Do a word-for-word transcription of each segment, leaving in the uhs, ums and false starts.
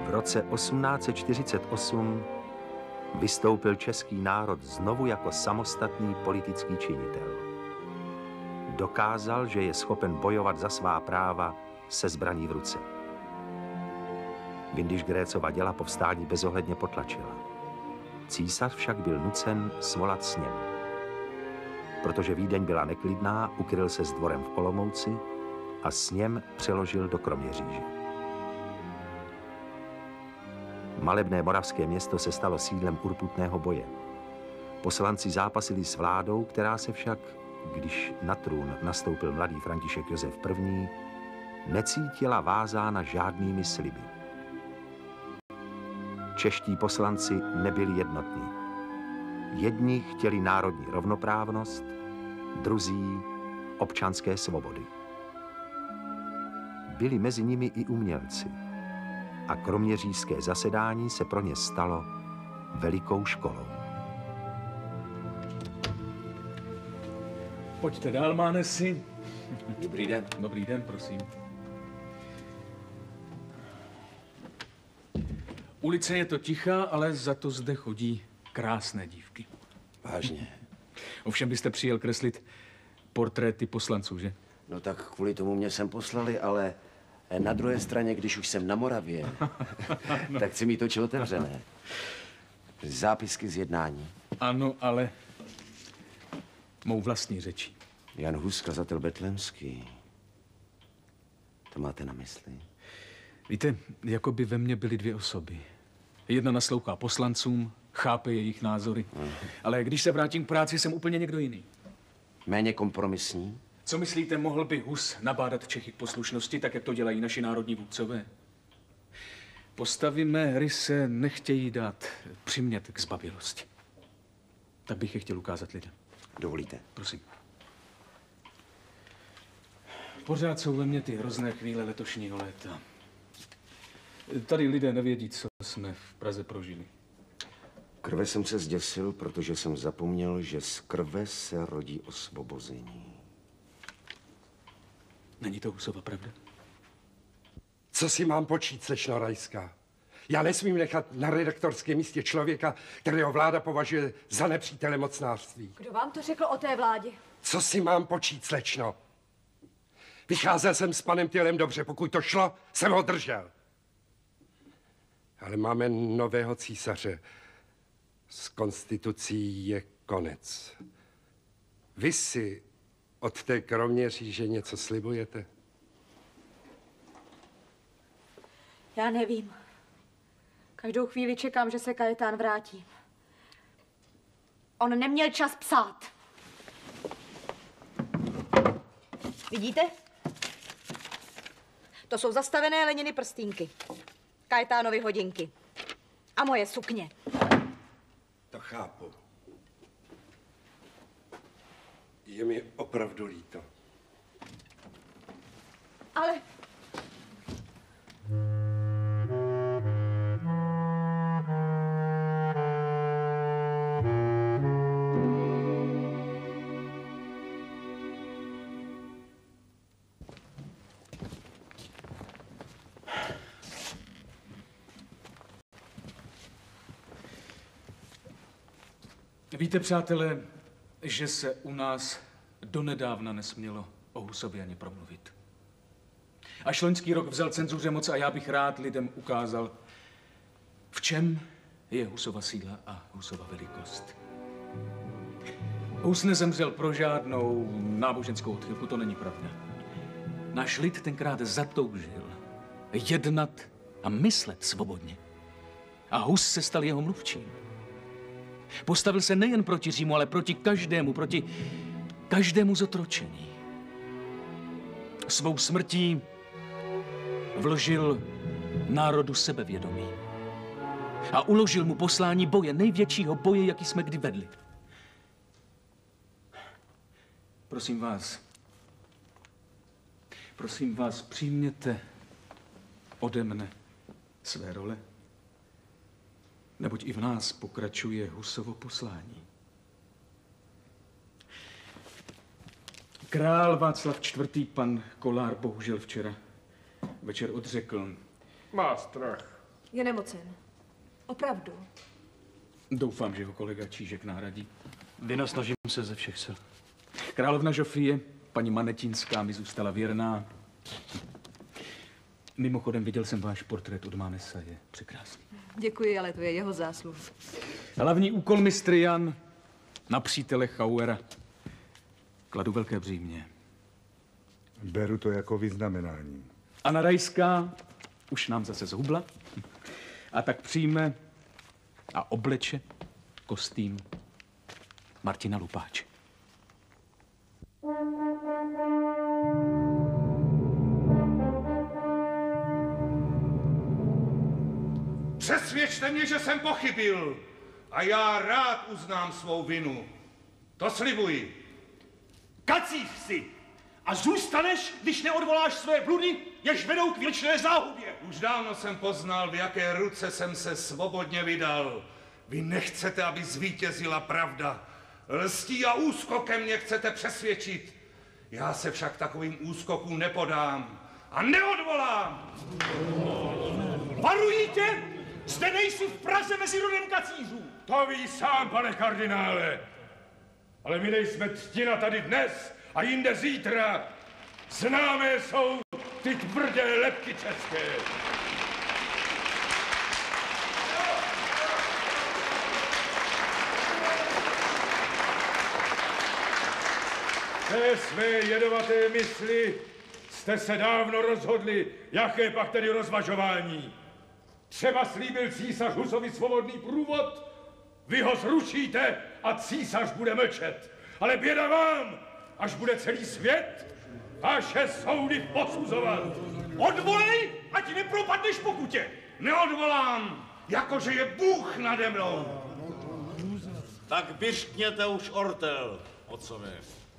V roce osmnáct set čtyřicet osm vystoupil český národ znovu jako samostatný politický činitel. Dokázal, že je schopen bojovat za svá práva se zbraní v ruce. Vindyš Grécova děla povstání bezohledně potlačila. Císař však byl nucen svolat sněm. Protože Vídeň byla neklidná, ukryl se s dvorem v Olomouci a sněm přeložil do Kroměříže. Malebné moravské město se stalo sídlem urputného boje. Poslanci zápasili s vládou, která se však, když na trůn nastoupil mladý František Josef I., necítila vázána žádnými sliby. Čeští poslanci nebyli jednotní. Jedni chtěli národní rovnoprávnost, druzí občanské svobody. Byli mezi nimi i umělci a kroměřížské zasedání se pro ně stalo velikou školou. Pojďte dál, Mánesi. Dobrý den. Dobrý den, prosím. Ulice je to tichá, ale za to zde chodí krásné dívky. Vážně? Ovšem byste přijel kreslit portréty poslanců, že? No tak kvůli tomu mě sem poslali, ale na druhé straně, když už jsem na Moravě, no. tak chci mít oči otevřené. Zápisky z jednání. Ano, ale mou vlastní řečí. Jan Hus, kazatel betlémský. To máte na mysli? Víte, jako by ve mně byly dvě osoby. Jedna naslouchá poslancům, chápe jejich názory. Aha. Ale když se vrátím k práci, jsem úplně někdo jiný. Méně kompromisní? Co myslíte, mohl by Hus nabádat Čechy k poslušnosti, tak jak to dělají naši národní vůdcové? Postavy mé hry se nechtějí dát přimět k zbabělosti. Tak bych je chtěl ukázat lidem. Dovolíte? Prosím. Pořád jsou ve mně ty hrozné chvíle letošního léta. Tady lidé nevědí, co jsme v Praze prožili. Krve jsem se zděsil, protože jsem zapomněl, že z krve se rodí osvobození. Není to Husova pravda? Co si mám počít, slečno Rajská? Já nesmím nechat na redaktorském místě člověka, kterého vláda považuje za nepřítele mocnářství. Kdo vám to řekl o té vládě? Co si mám počít, slečno? Vycházel jsem s panem Tylem dobře, pokud to šlo, jsem ho držel. Ale máme nového císaře. S konstitucí je konec. Vy si od té Kroměříže něco slibujete? Já nevím. Každou chvíli čekám, že se Kajetán vrátí. On neměl čas psát. Vidíte? To jsou zastavené Leniny prstínky. Kajetánovy hodinky. A moje sukně. To chápu. Je mi opravdu líto. Ale... Víte, přátelé, že se u nás donedávna nesmělo o Husovi ani promluvit. Až loňský rok vzal cenzuře moc a já bych rád lidem ukázal, v čem je Husova síla a Husova velikost. Hus nezemřel pro žádnou náboženskou odchylku, to není pravda. Náš lid tenkrát zatoužil jednat a myslet svobodně. A Hus se stal jeho mluvčím. Postavil se nejen proti Římu, ale proti každému, proti každému zotročení. Svou smrtí vložil národu sebevědomí a uložil mu poslání boje, největšího boje, jaký jsme kdy vedli. Prosím vás, prosím vás, přijměte ode mne své role, neboť i v nás pokračuje Husovo poslání. Král Václav čtvrtý. pan Kolár bohužel včera večer odřekl. Má strach. Je nemocen. Opravdu. Doufám, že ho kolega Čížek nahradí. Vynasnažím se ze všech sil. Královna Žofie, paní Manetinská, mi zůstala věrná. Mimochodem, viděl jsem váš portrét od Manesa, je překrásný. Děkuji, ale to je jeho zásluh. Hlavní úkol mistr Jan na přítele Chauera. Kladu velké břímě. Beru to jako vyznamenání. Anna Rajská už nám zase zhubla a tak přijme a obleče kostým Martina Lupáče. Přesvědčte mě, že jsem pochybil a já rád uznám svou vinu. To slibuji. Kacíř si a zůstaneš, když neodvoláš své bludy, jež vedou k věčné záhubě. Už dávno jsem poznal, v jaké ruce jsem se svobodně vydal. Vy nechcete, aby zvítězila pravda. Lstí a úskokem mě chcete přesvědčit. Já se však takovým úskokům nepodám a neodvolám. Varují tě, zde nejsi v Praze mezi rodem kacířů. To ví sám, pane kardinále. Ale my nejsme třtina tady dnes a jinde zítra. Známé jsou ty tvrdé lebky české. Té své jedovaté mysli jste se dávno rozhodli, jaké pak tedy rozvažování. Třeba slíbil císař Husovi svobodný průvod, vy ho zrušíte a císař bude mlčet. Ale běda vám, až bude celý svět vaše soudy posuzovat. Odvolej, ať nepropadneš pokutě. Neodvolám, jakože je Bůh nade mnou. Tak vyřkněte už ortel, otcové.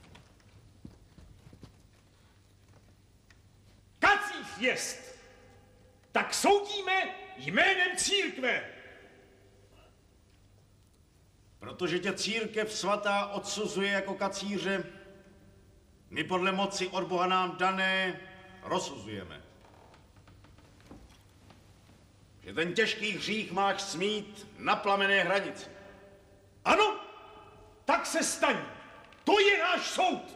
Kacíř jest, tak soudíme jménem církve. Protože tě církev svatá odsuzuje jako kacíře, my podle moci od Boha nám dané rozsuzujeme. Že ten těžký hřích máš smít na plamenné hranici. Ano, tak se staň. To je náš soud.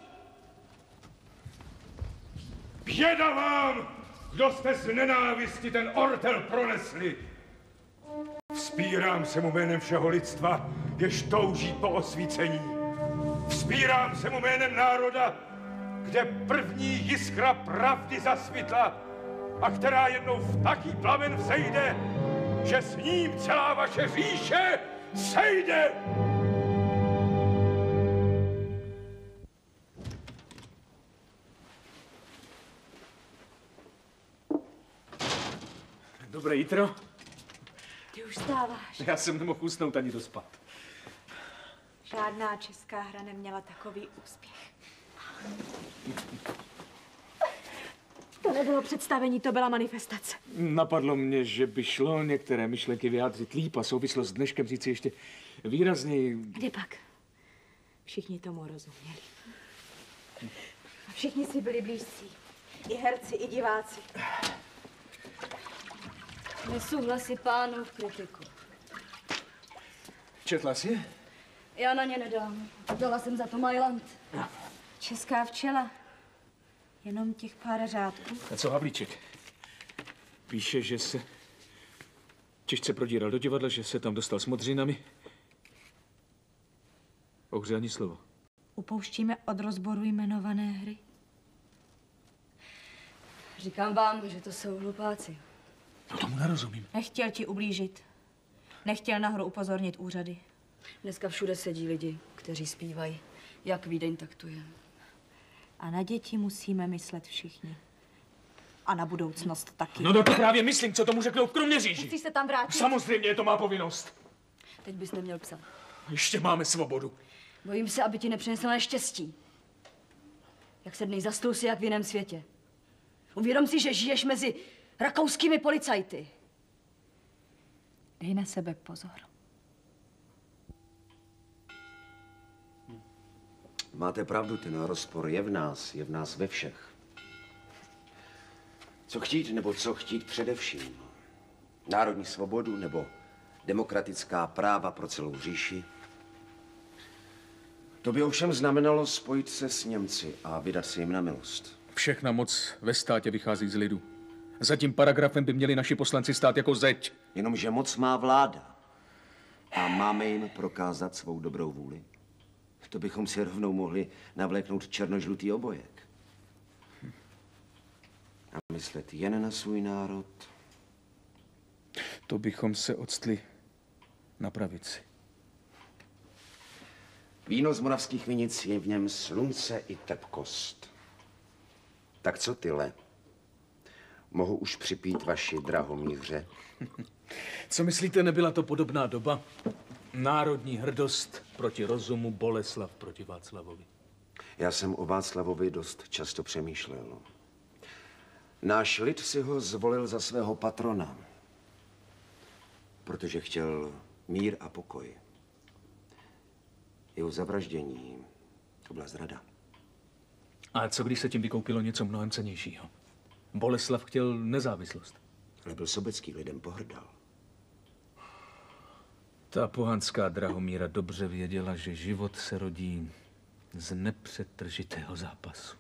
Běda vám, kdo jste z nenávisti ten ortel pronesli. Vzpírám se mu jménem všeho lidstva, jež touží po osvícení. Vzpírám se mu jménem národa, kde první jiskra pravdy zasvitla a která jednou v taký plamen vzejde, že s ním celá vaše říše sejde. Dobré jitro. Ty už stáváš. Já jsem nemohl usnout ani dospat. Žádná česká hra neměla takový úspěch. To nebylo představení, to byla manifestace. Napadlo mě, že by šlo některé myšlenky vyjádřit líp a souvislost s dneškem říci ještě výrazněji. Kdy pak? Všichni tomu rozuměli. A všichni si byli blízcí. I herci, i diváci. Nesouhlasí pánů v kritiku. Četla jsi je? Já na ně nedám. Dala jsem za to Mailand. Česká včela. Jenom těch pár řádků. A co Havlíček? Píše, že se těžce prodíral do divadla, že se tam dostal s modřinami. Ohře ani slovo. Upouštíme od rozboru jmenované hry. Říkám vám, že to jsou hlupáci. No tomu nerozumím. Nechtěl ti ublížit. Nechtěl na hru upozornit úřady. Dneska všude sedí lidi, kteří zpívají. Jak Vídeň, tak tu je. A na děti musíme myslet všichni. A na budoucnost taky. No to právě myslím, co tomu řeknou v Kroměříži. Musíš se tam vrátit. Samozřejmě je to má povinnost. Teď bys neměl psat. Ještě máme svobodu. Bojím se, aby ti nepřinesla neštěstí. Jak se dnej zastrousí, jak v jiném světě. Uvědom si, že žiješ mezi rakouskými policajty. Dej na sebe pozor. Máte pravdu, ten rozpor je v nás, je v nás ve všech. Co chtít, nebo co chtít především? národní svobodu nebo demokratická práva pro celou říši. To by ovšem znamenalo spojit se s Němci a vydat se jim na milost. Všechna moc ve státě vychází z lidu. Za tím paragrafem by měli naši poslanci stát jako zeď. Jenomže moc má vláda. A máme jim prokázat svou dobrou vůli. To bychom si rovnou mohli navléknout černožlutý obojek. A myslet jen na svůj národ. To bychom se octli na pravici. Víno z moravských vinic je v něm slunce i tepkost. Tak co, Tyle? Mohu už připít vaši Drahomíře? Co myslíte, nebyla to podobná doba? Národní hrdost proti rozumu, Boleslav proti Václavovi. Já jsem o Václavovi dost často přemýšlel. Náš lid si ho zvolil za svého patrona, protože chtěl mír a pokoj. Jeho zavraždění to byla zrada. A co když se tím vykoupilo něco mnohem cennějšího? Boleslav chtěl nezávislost. Ale byl sobecký, lidem pohrdal. Ta pohanská Drahomíra dobře věděla, že život se rodí z nepřetržitého zápasu.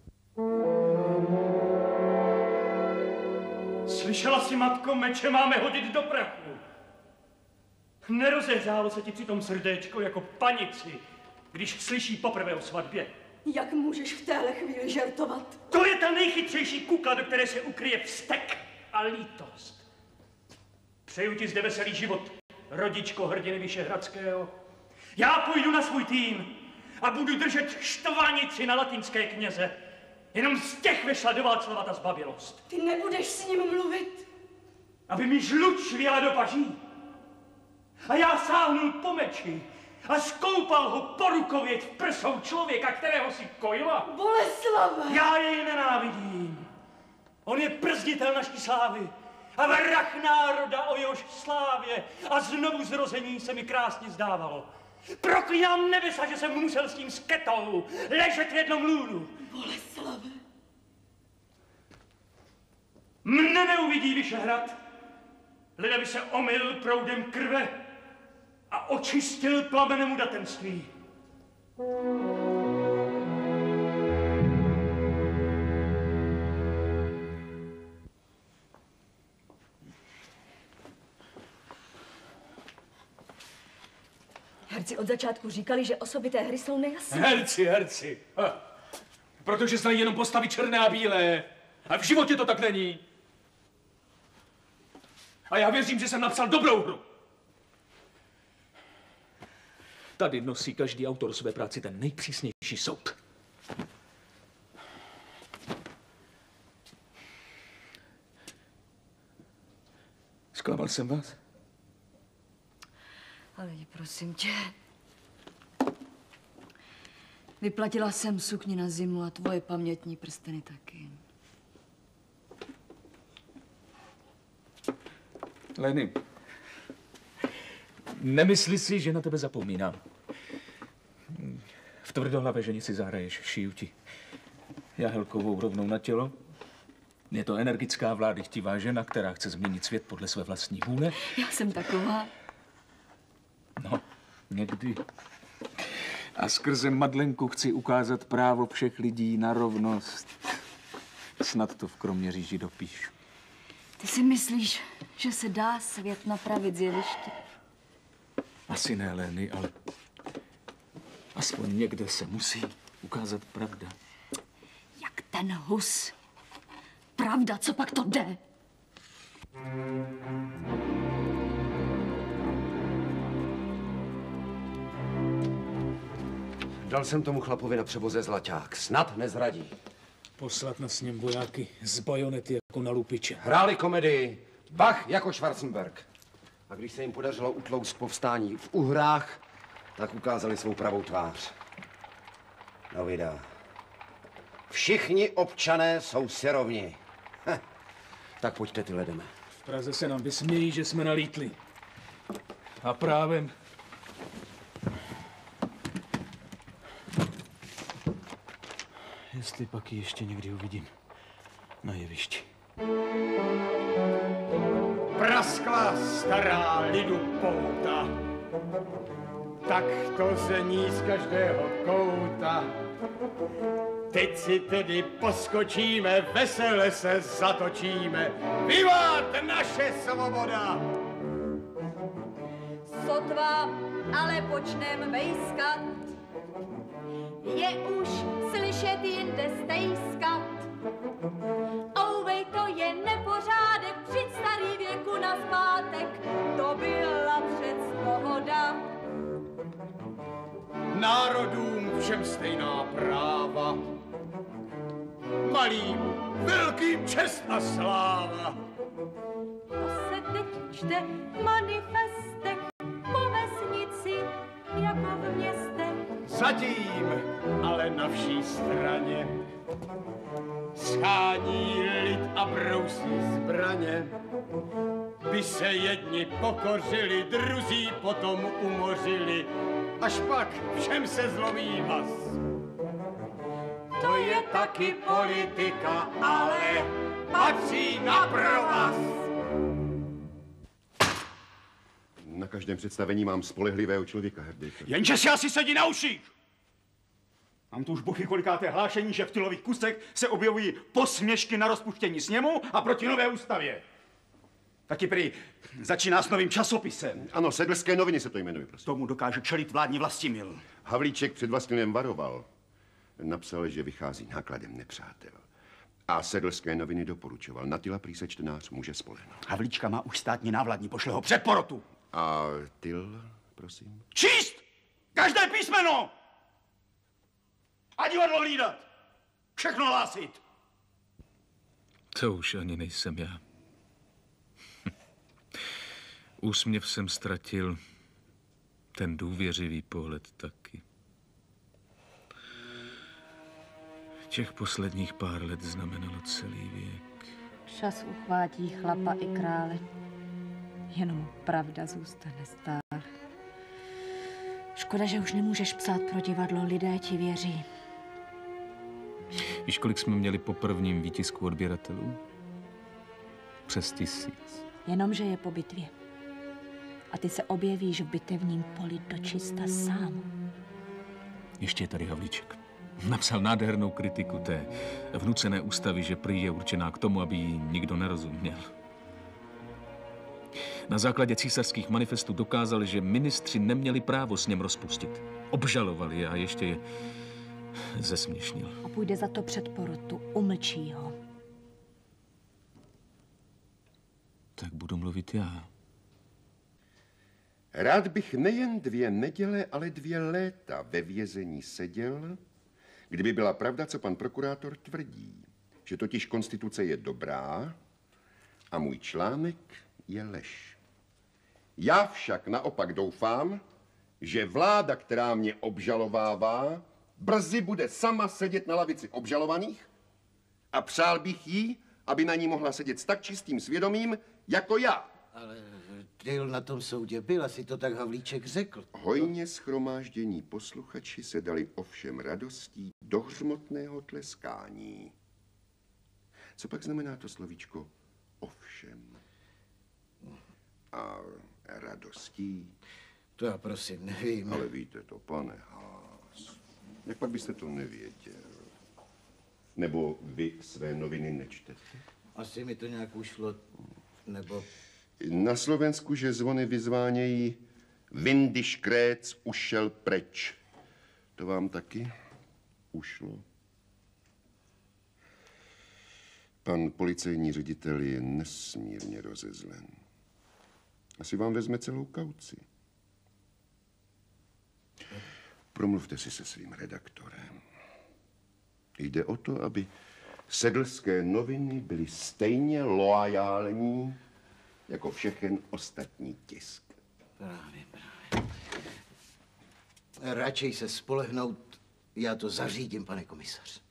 Slyšela jsi, matko, meče máme hodit do prachu. Nerozehřálo se ti přitom srdéčko jako panici, když slyší poprvé o svatbě. Jak můžeš v téhle chvíli žertovat? To je ta nejchytřejší kukla, do které se ukryje vztek a lítost. Přeju ti zde veselý život, rodičko hrdiny Vyšehradského. Já půjdu na svůj tým a budu držet štvanici na latinské kněze. Jenom z těch vyšla do Václava ta zbabělost. Ty nebudeš s ním mluvit? Aby mi žluč švěla do paží. A já sáhnul po meči a skoupal ho po rukověť v prsou člověka, kterého si kojila. Boleslave! Já jej nenávidím. On je brzditel naší slávy a vrah národa, o jehož slávě a znovu zrození se mi krásně zdávalo. Proklínám nebesa, že jsem musel s tím sketou ležet v jednom lůnu. Boleslave! Mne neuvidí Vyšehrad, leda by se omyl proudem krve a očistil plamenem udatenství. Herci od začátku říkali, že osoby té hry jsou nejasné. Herci, herci. Ha. Protože znají jenom postavy černé a bílé. A v životě to tak není. A já věřím, že jsem napsal dobrou hru. Tady nosí každý autor své práci ten nejpřísnější soud. Zklamal jsem vás? Ale prosím tě. Vyplatila jsem sukni na zimu a tvoje pamětní prsteny taky. Leny, nemysli si, že na tebe zapomínám. V tvrdohlavé ženi si zahraješ, šiju ti Jahelkovou rovnou na tělo. Je to energická vládychtivá žena, která chce změnit svět podle své vlastní vůle. Já jsem taková. No, někdy. A skrze Madlenku chci ukázat právo všech lidí na rovnost. Snad to v Kroměříži dopíšu. Ty si myslíš, že se dá svět napravit z jeviště? Asi ne, Lény, ale aspoň někde se musí ukázat pravda. Jak ten Hus. Pravda, co pak to jde? Dal jsem tomu chlapovi na převoze zlaťák. Snad nezradí. Poslat na sněm vojáky z bajonety jako na lupiče. Hráli komedii Bach jako Schwarzenberg. A když se jim podařilo utlouct povstání v Uhrách, tak ukázali svou pravou tvář. No vida. Všichni občané jsou si rovni. Heh. Tak pojďte, ty ledeme. V Praze se nám vysmějí, že jsme nalítli. A právem. Jestli pak ji ještě někdy uvidím na jevišti. Prase ta stará lidu pouta. Tak to zní z každého kouta. Teď si tedy poskočíme, vesele se zatočíme. Vyvát naše svoboda! Sotva ale počnem vejskat, je už slyšet jinde stejskat. Ouvej, to je nepořádek, přijď starý věku nazpátek, to byla přec pohoda. Národům všem stejná práva, malým, velkým čest a sláva. To se teď čte v manifestech, po vesnici jako v městech. Zatím ale na vší straně schání lid a brousí zbraně. By se jedni pokořili, druzí potom umořili, až pak všem se zlomí vaz. To je taky politika, ale patří na provaz. Na každém představení mám spolehlivého člověka, Herdejka. Jenže si asi sedí na uších. Mám tu už buchy kolikáté hlášení, že v tylových kusech se objevují posměšky na rozpuštění sněmu a proti nové ústavě. Taky prý začíná s novým časopisem. Ano, Sedlské noviny se to jmenuje, prosím. Tomu dokáže čelit vládní Vlastimil. Havlíček před Vlastimilem varoval. Napsal, že vychází nákladem nepřátel. A Sedlské noviny doporučoval. Na Tyla prý se čtenář může spolehnout. Havlíčka má už státní návladní, pošle ho před porotu. A Tyl, prosím? Číst! Každé písmeno! A divadlo hlídat! Všechno hlásit! To už ani nejsem já. Úsměv jsem ztratil, ten důvěřivý pohled taky. Těch posledních pár let znamenalo celý věk. Čas uchvátí chlapa i krále. Jenom pravda zůstane stál. Škoda, že už nemůžeš psát pro divadlo, lidé ti věří. Víš, kolik jsme měli po prvním výtisku odběratelů? Přes tisíc. Jenomže je po bitvě. A ty se objevíš v bitevním poli dočista sám. Ještě je tady Havlíček. Napsal nádhernou kritiku té vnucené ústavy, že prý je určená k tomu, aby jí nikdo nerozuměl. Na základě císařských manifestů dokázali, že ministři neměli právo s něm rozpustit. Obžalovali je a ještě je zesměšnil. A půjde za to před porotu, umlčí ho. Tak budu mluvit já. Rád bych nejen dvě neděle, ale dvě léta ve vězení seděl, kdyby byla pravda, co pan prokurátor tvrdí, že totiž konstituce je dobrá a můj článek je lež. Já však naopak doufám, že vláda, která mě obžalovává, brzy bude sama sedět na lavici obžalovaných a přál bych jí, aby na ní mohla sedět s tak čistým svědomím, jako já. Ale Tyl na tom soudě byl, asi to tak Havlíček řekl. Hojně shromáždění posluchači se dali ovšem radostí do hřmotného tleskání. Co pak znamená to slovíčko ovšem? A radostí? To já prosím nevím. Ale víte to, pane Haas. Jak pak byste to nevěděl? Nebo vy své noviny nečtete? Asi mi to nějak ušlo, nebo... Na Slovensku, že zvony vyzvánějí Windy škréc ušel preč. To vám taky ušlo? Pan policejní ředitel je nesmírně rozezlen. Asi vám vezme celou kauci. Promluvte si se svým redaktorem. Jde o to, aby Sedlské noviny byly stejně loajální jako všechen ostatní tisk. Právě, právě. Radšej se spolehnout, já to zařídím, pane komisař.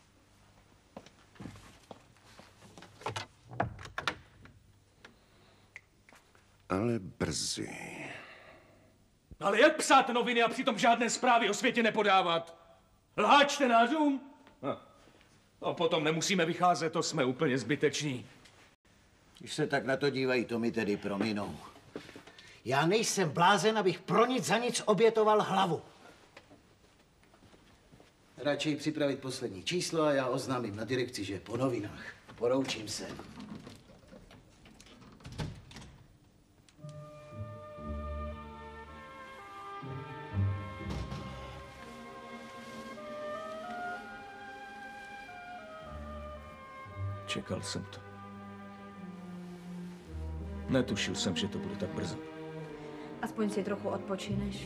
Ale brzy. Ale jak psát noviny a přitom žádné zprávy o světě nepodávat? Lhát čtenářům? A potom nemusíme vycházet, to jsme úplně zbyteční. Když se tak na to dívají, to mi tedy prominou. Já nejsem blázen, abych pro nic za nic obětoval hlavu. Radši připravit poslední číslo a já oznámím na direkci, že je po novinách. Poroučím se. Čekal jsem to. Netušil jsem, že to bude tak brzo. Aspoň si trochu odpočineš.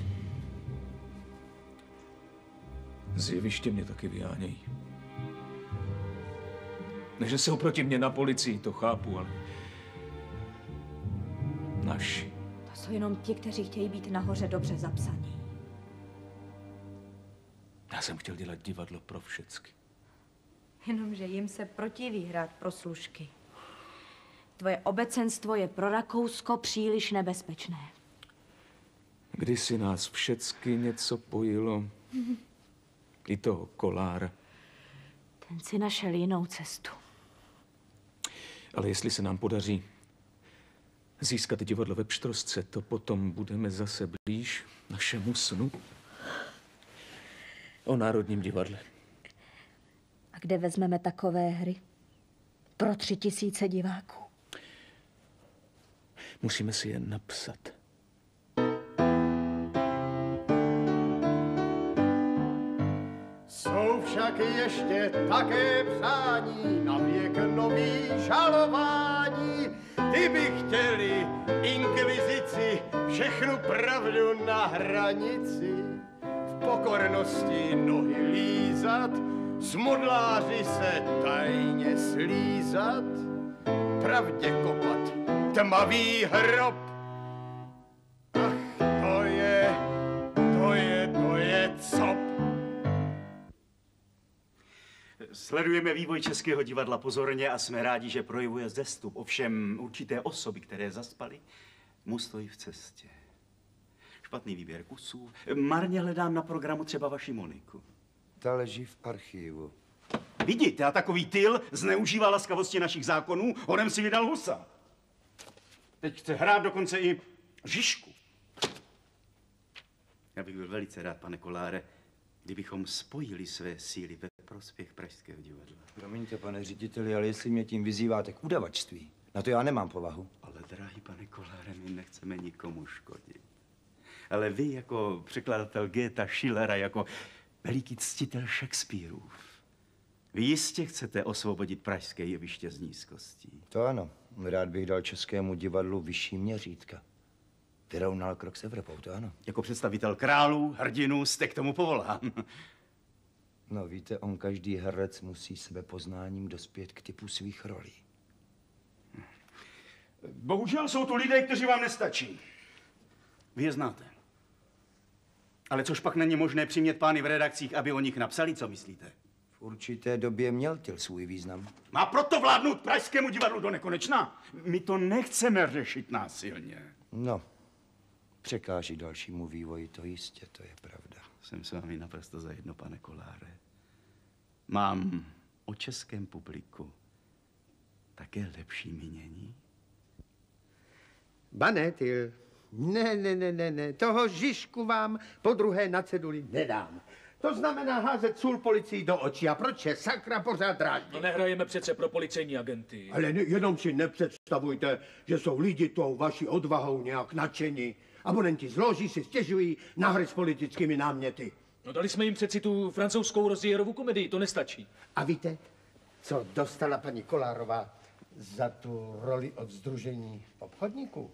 Z jeviště mě taky vyhánějí. Ne, že jsou proti mě na policii, to chápu, ale... Naši. To jsou jenom ti, kteří chtějí být nahoře dobře zapsaní. Já jsem chtěl dělat divadlo pro všecky. Jenomže jim se protiví hrát pro služky. Tvoje obecenstvo je pro Rakousko příliš nebezpečné. Kdysi nás všecky něco pojilo. I toho Kolára. Ten si našel jinou cestu. Ale jestli se nám podaří získat divadlo ve Pštrosce, to potom budeme zase blíž našemu snu o Národním divadle. A kde vezmeme takové hry? Pro tři tisíce diváků. Musíme si je napsat. Jsou však ještě také přání na věk nový žalování. Ty by chtěli inkvizici, všechnu pravdu na hranici. V pokornosti nohy lízat, s modláři se tajně slízat, pravdě kopat tmavý hrob. Ach, to je, to je, to je cop. Sledujeme vývoj Českého divadla pozorně a jsme rádi, že projevuje vzestup. Ovšem určité osoby, které zaspaly, mu stojí v cestě. Špatný výběr kusů. Marně hledám na programu třeba vaši Moniku. Ta leží v archivu. Vidíte, a takový tyl zneužívá laskavosti našich zákonů, honem si vydal husa. Teď chce hrát dokonce i Žižku. Já bych byl velice rád, pane Koláre, kdybychom spojili své síly ve prospěch Pražského divadla. Promiňte, pane řediteli, ale jestli mě tím vyzýváte k udavačství, na to já nemám povahu. Ale, drahý pane Koláre, my nechceme nikomu škodit. Ale vy jako překladatel Goetha, Schillera, jako veliký ctitel Shakespeareův, vy jistě chcete osvobodit pražské jeviště z nízkostí. To ano. Rád bych dal Českému divadlu vyšší měřítka. Vyrovnal krok s Evropou, to ano. Jako představitel králů, hrdinů, jste k tomu povolán. No víte, on každý herec musí sebepoznáním dospět k typu svých rolí. Bohužel jsou tu lidé, kteří vám nestačí. Vy je znáte. Ale což pak není možné přimět pány v redakcích, aby o nich napsali, co myslíte? V určité době měl tyl svůj význam. Má proto vládnout Pražskému divadlu do nekonečna? My to nechceme řešit násilně. No, překáží dalšímu vývoji, to jistě, to je pravda. Jsem s vámi naprosto zajedno, pane Koláre. Mám o českém publiku také lepší mínění? Ba Tyl. Ne, ne, ne, ne, ne, toho Žižku vám po druhé na ceduli nedám. To znamená házet sůl policii do očí. A proč je sakra pořád rádi? No nehrajeme přece pro policejní agenty. Ale ne, jenom si nepředstavujte, že jsou lidi tou vaší odvahou nějak nadšení. Abonenti z loží si stěžují na hry s politickými náměty. No dali jsme jim přeci tu francouzskou Rozierovu komedii, to nestačí. A víte, co dostala paní Kolárová za tu roli od Sdružení obchodníků?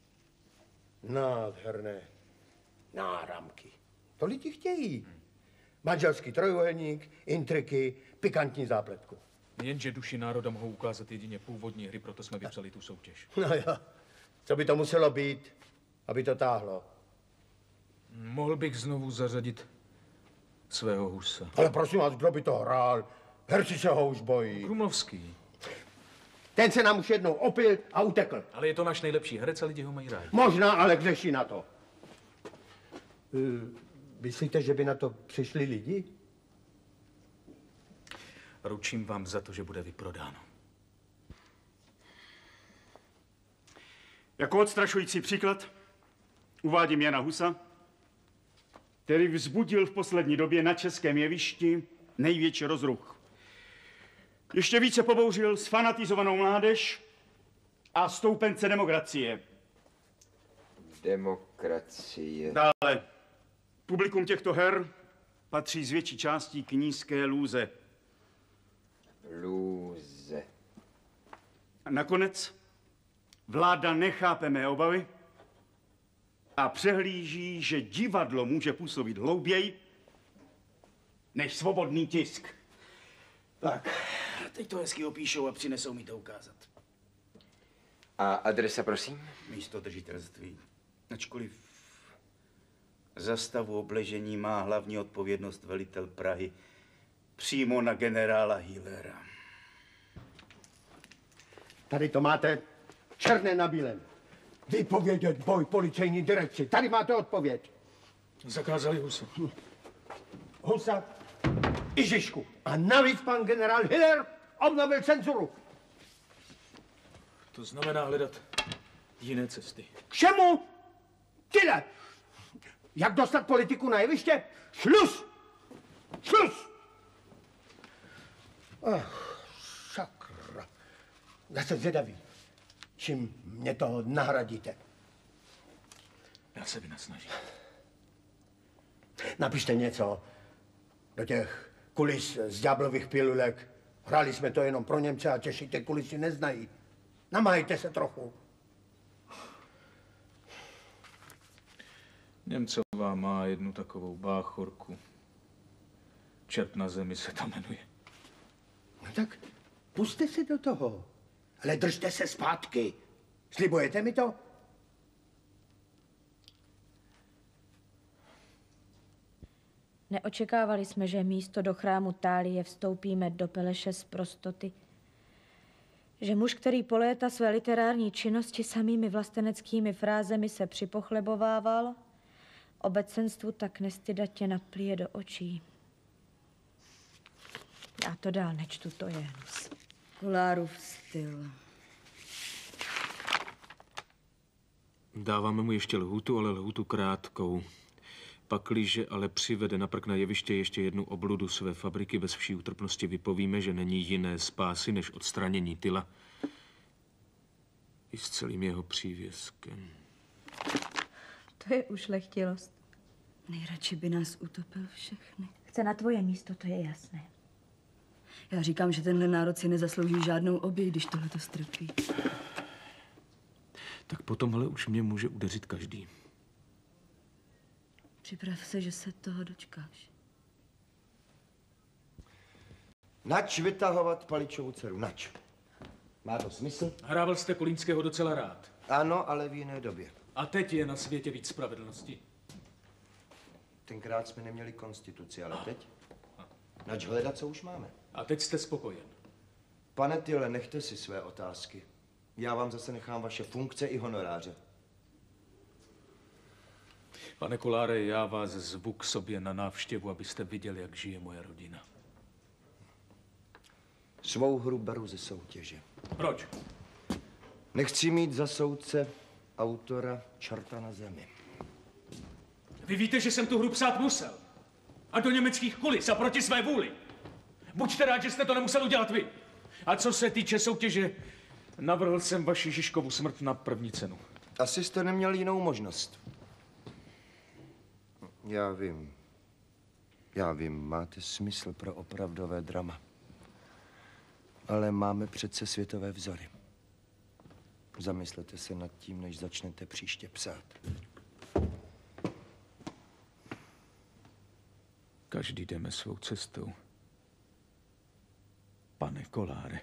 Nádherné náramky. To lidi chtějí. Manželský trojuhelník, intriky, pikantní zápletku. Jenže duši národa mohou ukázat jedině původní hry, proto jsme vypsali tu soutěž. No jo, co by to muselo být, aby to táhlo? Mohl bych znovu zařadit svého Husa. Ale prosím vás, kdo by to hrál? Herci se ho už bojí. Krumlovský. Ten se nám už jednou opil a utekl. Ale je to náš nejlepší herec a lidi ho mají rádi. Možná, ale křeší na to. Uh, myslíte, že by na to přišli lidi? Ručím vám za to, že bude vyprodáno. Jako odstrašující příklad uvádím Jana Husa, který vzbudil v poslední době na českém jevišti největší rozruch. Ještě více pobouřil sfanatizovanou mládež a stoupence demokracie. Demokracie. Dále, publikum těchto her patří z větší částí k nízké lůze. Lůze. A nakonec vláda nechápe mé obavy a přehlíží, že divadlo může působit hlouběji než svobodný tisk. Tak, teď to hezky opíšou a přinesou mi to ukázat. A adresa, prosím? Místo držitelství. Ačkoliv za stavu obležení má hlavní odpovědnost velitel Prahy přímo na generála Hillera. Tady to máte černé na bílém. Vypovědět boj policejní direkci. Tady máte odpověď. Zakázali Husa. Husa i Žižku. A navíc pan generál Hiller obnovil cenzuru. To znamená hledat jiné cesty. K čemu? Tyle. Jak dostat politiku na jeviště? Šluz! Šluz! Ach, sakra. Já jsem zvědavý, čím mě to nahradíte. Já se vynasnažím. Napište něco do těch kulis z ďáblových pilulek. Hráli jsme to jenom pro Němce a Češi ty kulisy neznají. Namáhejte se trochu. Němcová má jednu takovou báchorku. Čert na zemi se to jmenuje. No tak puste se do toho. Ale držte se zpátky. Slibujete mi to? Neočekávali jsme, že místo do chrámu Tálie vstoupíme do Peleše z prostoty. Že muž, který po léta své literární činnosti samými vlasteneckými frázemi se připochlebovával, obecenstvu tak nestydatě naplije do očí. Já to dál nečtu, to je hnus. Kolárův styl. Dáváme mu ještě lhůtu, ale lhůtu krátkou. Pakliže ale přivede na prk na jeviště ještě jednu obludu své fabriky, bez vší útrpnosti vypovíme, že není jiné spásy než odstranění Tyla i s celým jeho přívěskem. To je ušlechtilost. Nejradši by nás utopil všechny. Chce na tvoje místo, to je jasné. Já říkám, že tenhle národ si nezaslouží žádnou oběť, když tohle to strpí. Tak potomhle už mě může udeřit každý. Připrav se, že se toho dočkáš. Nač vytahovat Paličovu dceru, nač. Má to smysl? Hrával jste Kolínského docela rád. Ano, ale v jiné době. A teď je na světě víc spravedlnosti. Tenkrát jsme neměli konstituci, ale teď? Nač hledat, co už máme. A teď jste spokojen. Pane Tyle, nechte si své otázky. Já vám zase nechám vaše funkce i honoráře. Pane Koláre, já vás zvu k sobě na návštěvu, abyste viděli, jak žije moje rodina. Svou hru beru ze soutěže. Proč? Nechci mít za soudce autora Čerta na zemi. Vy víte, že jsem tu hru psát musel. A do německých kulis a proti své vůli. Buďte rád, že jste to nemusel udělat vy. A co se týče soutěže, navrhl jsem vaši Žižkovu smrt na první cenu. Asi jste neměl jinou možnost. Já vím. Já vím, máte smysl pro opravdové drama. Ale máme přece světové vzory. Zamyslete se nad tím, než začnete příště psát. Každý jdeme svou cestou. Pane Koláre.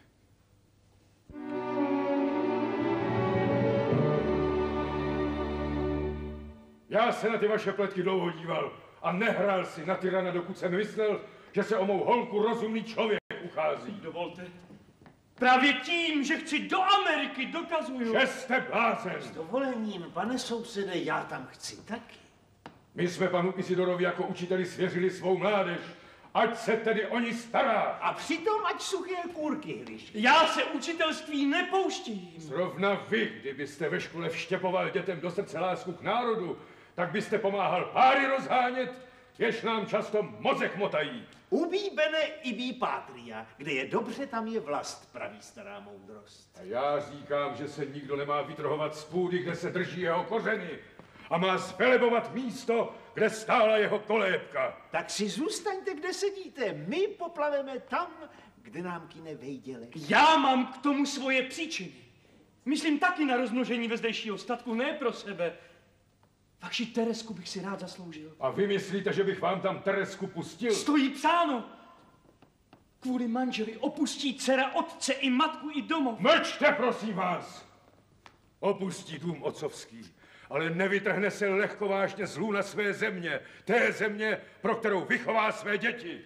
Já se na ty vaše pletky dlouho díval a nehrál si na tyrana, dokud jsem myslel, že se o mou holku rozumný člověk uchází. Dovolte. Právě tím, že chci do Ameriky, dokazuju. Že jste blázen. S dovolením, pane sousede, já tam chci taky. My jsme panu Isidorovi jako učiteli svěřili svou mládež ať se tedy o ní stará. A přitom ať suché kůrky hryší. Já se učitelství nepouštím. Zrovna vy, kdybyste ve škole vštěpoval dětem do srdce lásku k národu, tak byste pomáhal páry rozhánět, jež nám často mozek motají. Ubí bene ibi patria. Kde je dobře, tam je vlast, praví stará moudrost. A já říkám, že se nikdo nemá vytrhovat z půdy, kde se drží jeho kořeny, a má zvelebovat místo, kde stála jeho kolébka. Tak si zůstaňte, kde sedíte. My poplaveme tam, kde nám kyne vejdělek. Já mám k tomu svoje příčiny. Myslím taky na rozmnožení vezdejšího statku, ne pro sebe. Vakši Teresku bych si rád zasloužil. A vy myslíte, že bych vám tam Teresku pustil? Stojí psáno. Kvůli manželi opustí dcera otce i matku i domov. Mlčte, prosím vás! Opustí dům otcovský, ale nevytrhne se lehkovážně z lůna své země, té země, pro kterou vychová své děti.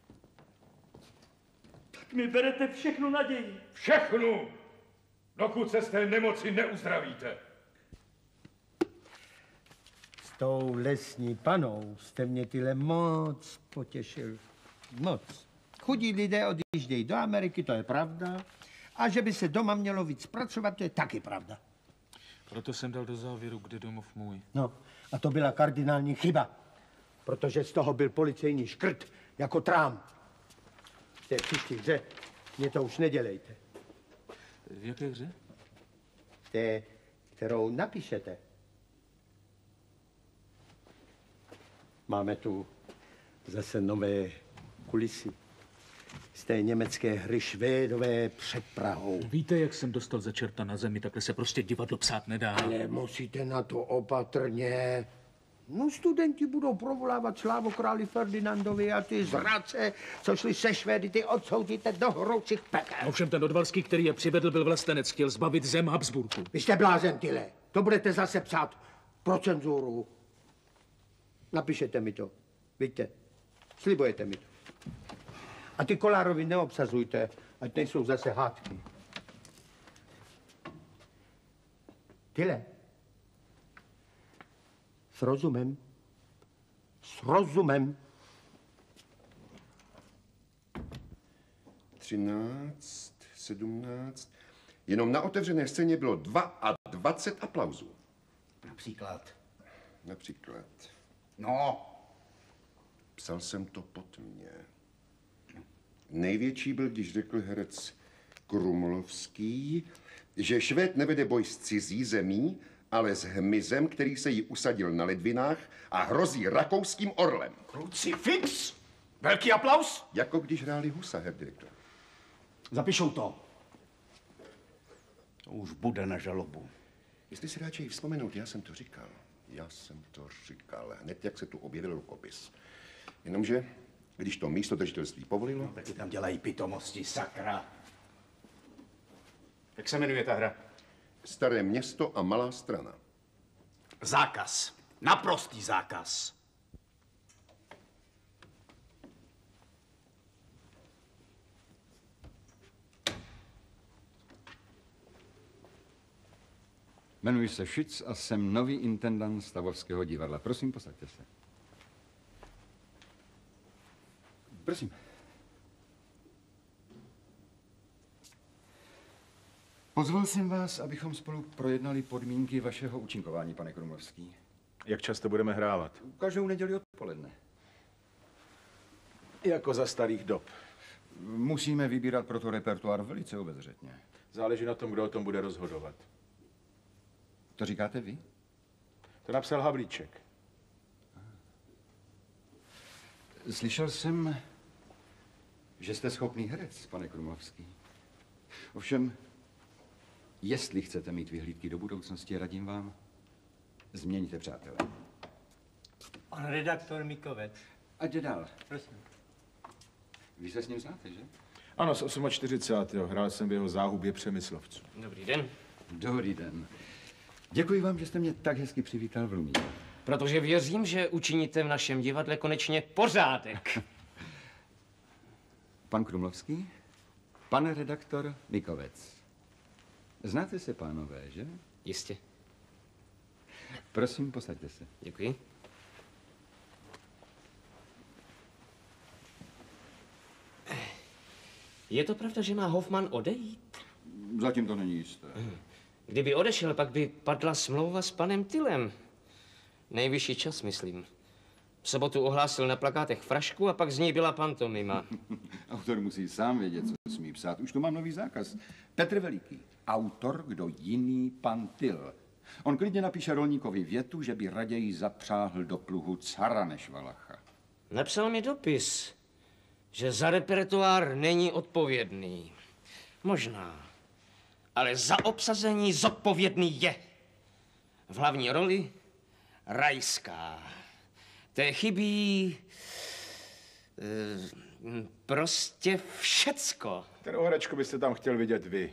Tak mi berete všechnu naději. Všechnu, dokud se z té nemoci neuzdravíte. S tou lesní panou jste mě tyhle moc potěšil. Moc. Chudí lidé odjíždějí do Ameriky, to je pravda. A že by se doma mělo víc pracovat, to je taky pravda. Proto jsem dal do závěru, kde domov můj. No, a to byla kardinální chyba, protože z toho byl policejní škrt, jako trám. V té příští hře mě to už nedělejte. V jaké hře? V té, kterou napíšete. Máme tu zase nové kulisy z té německé hry Švédové před Prahou. Víte, jak jsem dostal za čerta na zemi, takhle se prostě divadlo psát nedá. Ale musíte na to opatrně. No, studenti budou provolávat slávu králi Ferdinandovi a ty zradce, co šli se Švédy, ty odsoudíte do hroucích pekel. Ovšem ten Odvalský, který je přivedl, byl vlastenec, chtěl zbavit zem Habsburku. Vy jste blázen, tyle. To budete zase psát pro cenzuru. Napíšete mi to. Víte, slibujete mi to. A ty Kolárovi neobsazujte, ať nejsou zase hádky. Tyle. S rozumem. S rozumem. Třináct, sedmnáct. Jenom na otevřené scéně bylo dvacet dva aplauzů. Například. Například. No. Psal jsem to pod mě. Největší byl, když řekl herec Krumlovský, že Švéd nevede boj s cizí zemí, ale s hmyzem, který se jí usadil na ledvinách a hrozí rakouským orlem. Krucifix? Velký aplaus? Jako když hráli Husa, herr direktor. Zapišou to. To už bude na žalobu. Jestli si radši vzpomenout, já jsem to říkal. Já jsem to říkal, hned jak se tu objevil rukopis. Jenomže, když to místo držitelství povolilo... No, taky tam dělají pitomosti, sakra. Jak se jmenuje ta hra? Staré město a malá strana. Zákaz. Naprostý zákaz. Jmenuji se Šic a jsem nový intendant Stavovského divadla. Prosím, posaďte se. Prosím. Pozval jsem vás, abychom spolu projednali podmínky vašeho účinkování, pane Krumlovský. Jak často budeme hrávat? Každou neděli odpoledne. Jako za starých dob. Musíme vybírat proto repertoár velice obezřetně. Záleží na tom, kdo o tom bude rozhodovat. To říkáte vy? To napsal Havlíček. Slyšel jsem, že jste schopný herec, pane Krumlovský. Ovšem, jestli chcete mít vyhlídky do budoucnosti, radím vám, změňte přátelé. Pan redaktor Mikovec. Ať jde dál. Prosím. Vy se s ním znáte, že? Ano, z čtyřicátého osmého Hrál jsem v jeho záhubě Přemyslovců. Dobrý den. Dobrý den. Děkuji vám, že jste mě tak hezky přivítal v Lumíně. Protože věřím, že učiníte v našem divadle konečně pořádek. Pan Krumlovský, pan redaktor Mikovec. Znáte se, pánové, že? Jistě. Prosím, posaďte se. Děkuji. Je to pravda, že má Hoffman odejít? Zatím to není jisté. Kdyby odešel, pak by padla smlouva s panem Tylem. Nejvyšší čas, myslím. V sobotu ohlásil na plakátech frašku a pak z ní byla pantomima. Autor musí sám vědět, co smí psát. Už tu mám nový zákaz. Petr Veliký. Autor, kdo jiný, pan Tyl. On klidně napíše rolníkovi větu, že by raději zapřáhl do pluhu cara než Valacha. Napsal mi dopis, že za repertoár není odpovědný. Možná, ale za obsazení zodpovědný je. V hlavní roli Rajská. Té chybí e, prostě všecko. Kterou herečku byste tam chtěl vidět vy?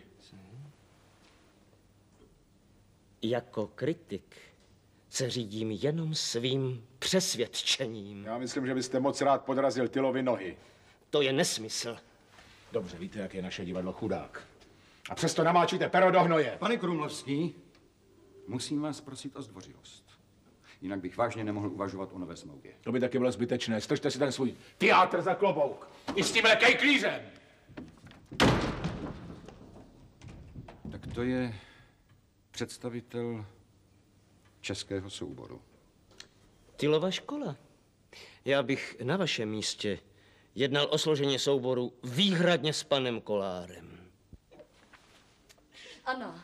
Jako kritik se řídím jenom svým přesvědčením. Já myslím, že byste moc rád podrazil Tylovi nohy. To je nesmysl. Dobře, víte, jak je naše divadlo chudák. A přesto namáčíte pero do hnoje. Pane Krumlovský, musím vás prosit o zdvořilost. Jinak bych vážně nemohl uvažovat o nové smlouvě. To by taky bylo zbytečné. Stržte si ten svůj teátr za klobouk. I s tímhle kejklířem. Tak to je představitel českého souboru. Tylova škola. Já bych na vašem místě jednal o složení souboru výhradně s panem Kolárem. Ano.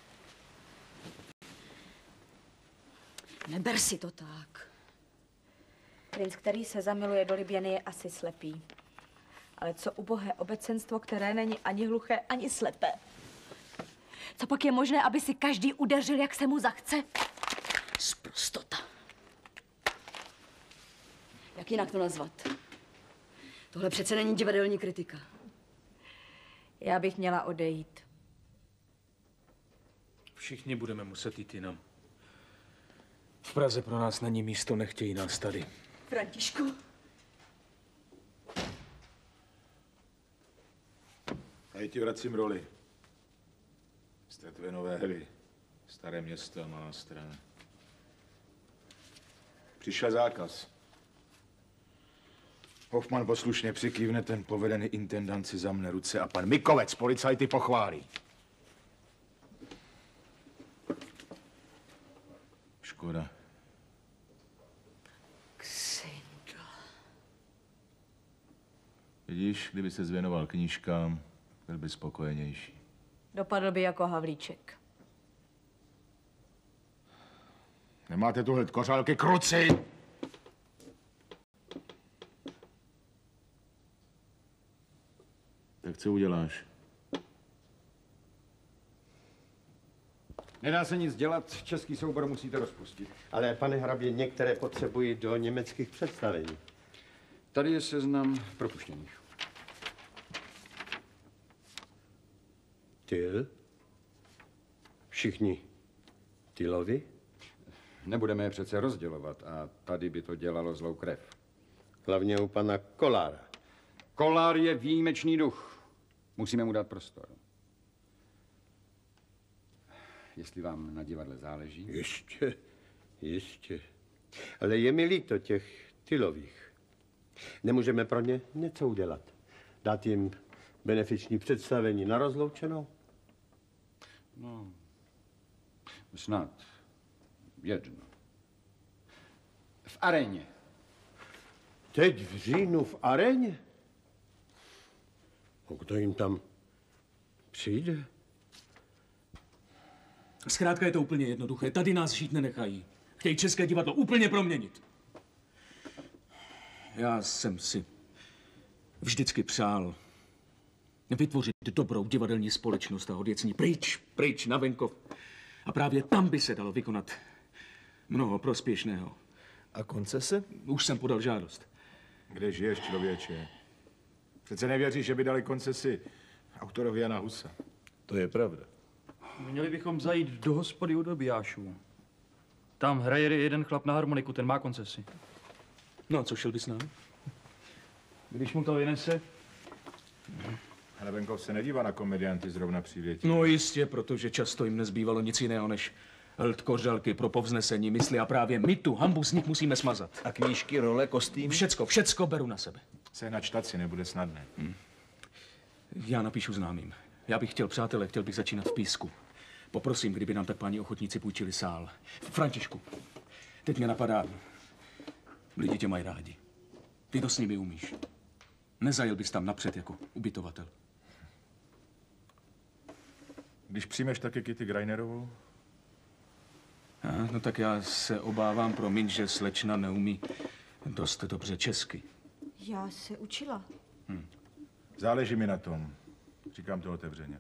Neber si to tak. Princ, který se zamiluje do Liběny, je asi slepý. Ale co ubohé obecenstvo, které není ani hluché, ani slepé. Co pak je možné, aby si každý udeřil, jak se mu zachce? Sprostota. Jak jinak to nazvat? Tohle přece není divadelní kritika. Já bych měla odejít. Všichni budeme muset jít jinam. V Praze pro nás není místo, nechtějí nás tady. Františku. Já ti vracím roli. Jste tvé nové hry. Staré město a Malá Strana. Přišel zákaz. Hoffman poslušně přikývne, ten povedený intendant si zamne ruce a pan Mikovec policajty pochválí. Škoda. Ksindl. Vidíš, kdyby se zvěnoval knížkám, byl by spokojenější. Dopadl by jako Havlíček. Nemáte tu hled kořálky, kruci! Tak co uděláš? Nedá se nic dělat, český soubor musíte rozpustit. Ale, pane hrabě, některé potřebují do německých představení. Tady je seznam propuštěných. Tyl? Všichni Tylovi? Nebudeme je přece rozdělovat a tady by to dělalo zlou krev. Hlavně u pana Kolára. Kolár je výjimečný duch. Musíme mu dát prostor. Jestli vám na divadle záleží. Ještě, ještě. Ale je mi líto těch Tylových. Nemůžeme pro ně něco udělat. Dát jim benefiční představení na rozloučenou? No, snad jedno. V aréně. Teď v říjnu v aréně? A kdo jim tam přijde? Zkrátka je to úplně jednoduché. Tady nás žít nenechají. Chtějí české divadlo úplně proměnit. Já jsem si vždycky přál vytvořit dobrou divadelní společnost a odjet s ní pryč, pryč na venkov. A právě tam by se dalo vykonat mnoho prospěšného. A koncese? Už jsem podal žádost. Kde žiješ, člověče? Přece nevěříš, že by dali koncesi autorovi Jana Husa. To je pravda. Měli bychom zajít do hospody u dobijášů. Tam hraje jeden chlap na harmoniku, ten má koncesi. No a co, šel bys s námi? Když mu to vynese. Ale venkov se nedívá na komedianty zrovna přívětí. No jistě, protože často jim nezbývalo nic jiného než hlt kořalky pro povznesení mysli a právě my tu hambu z nich musíme smazat. A knížky, role, kostýmy? Všecko, všecko beru na sebe. Se načtat si nebude snadné. Hmm. Já napíšu známým. Já bych chtěl, přátelé, chtěl bych začínat v Písku. Poprosím, kdyby nám tak páni ochotníci půjčili sál. Františku, teď mě napadá, lidi tě mají rádi. Ty to s nimi umíš. Nezajel bys tam napřed jako ubytovatel. Když přijmeš taky Kitty Greinerovou? A, no tak já se obávám, promiň, že slečna neumí dost dobře česky. Já se učila. Hm. Záleží mi na tom. Říkám to otevřeně.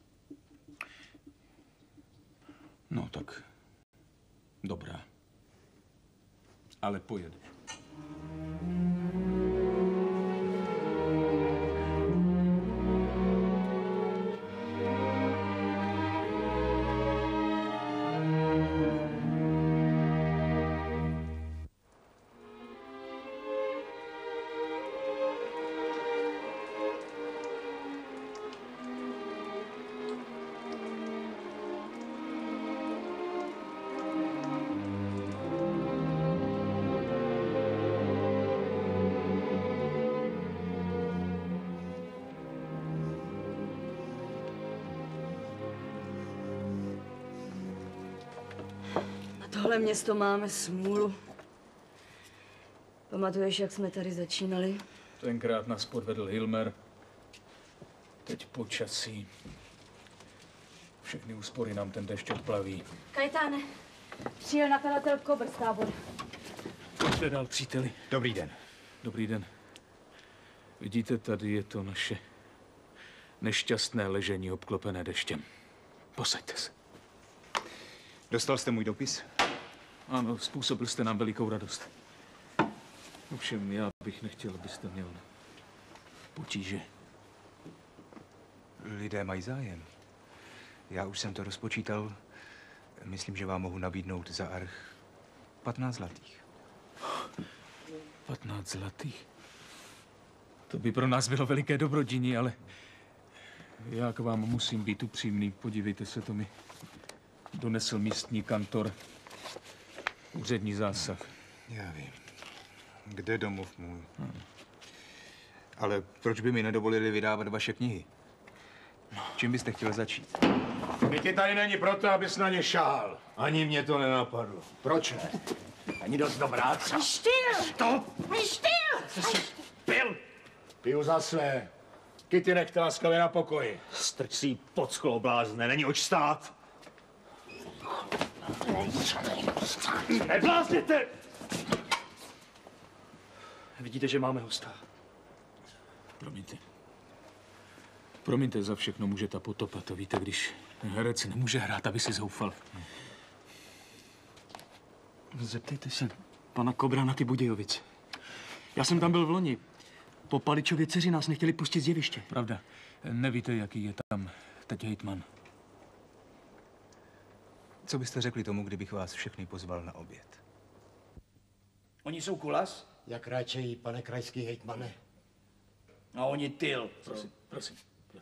No tak, dobrá. Ale pojedu. Tohle město máme smůlu. Pamatuješ, jak jsme tady začínali? Tenkrát nás podvedl Hilmer. Teď počasí. Všechny úspory nám ten dešť odplaví. Kajetáne, přijel nakladatel Kobr z tábora. Pojďte dál, příteli. Dobrý den. Dobrý den. Vidíte, tady je to naše nešťastné ležení obklopené deštěm. Posaďte se. Dostal jste můj dopis? Ano, způsobil jste nám velikou radost. Ovšem, já bych nechtěl, abyste měl potíže. Lidé mají zájem. Já už jsem to rozpočítal. Myslím, že vám mohu nabídnout za arch patnáct zlatých. patnáct zlatých? To by pro nás bylo veliké dobrodění, ale já k vám musím být upřímný. Podívejte se, to mi donesl místní kantor. Úřední zásah. Já vím. Kde domov můj? Hmm. Ale proč by mi nedovolili vydávat vaše knihy? Čím byste chtěl začít? Kitty tady není proto, abys na ně šál. Ani mě to nenapadlo. Proč ne? Ani dost dobrá, co? Styl! Stop! Styl! Co jsi pil? Piju za své. Kitty nechte laskavě na pokoji. Strč si ji pod sklo, blázne, není oč stát. Neblázněte! Vidíte, že máme hosta. Promiňte. Promiňte za všechno, může ta potopa. To víte, když herec nemůže hrát, aby si zoufal. Zeptejte se pana Kobra na ty Budějovice. Já jsem tam byl v loni. Po Paličově dceři nás nechtěli pustit z jeviště. Pravda. Nevíte, jaký je tam teď hejtman. Co byste řekli tomu, kdybych vás všechny pozval na oběd? Oni jsou kulas? Jak radši, pane krajský hejtmane. A oni tyl. Prosím, prosím.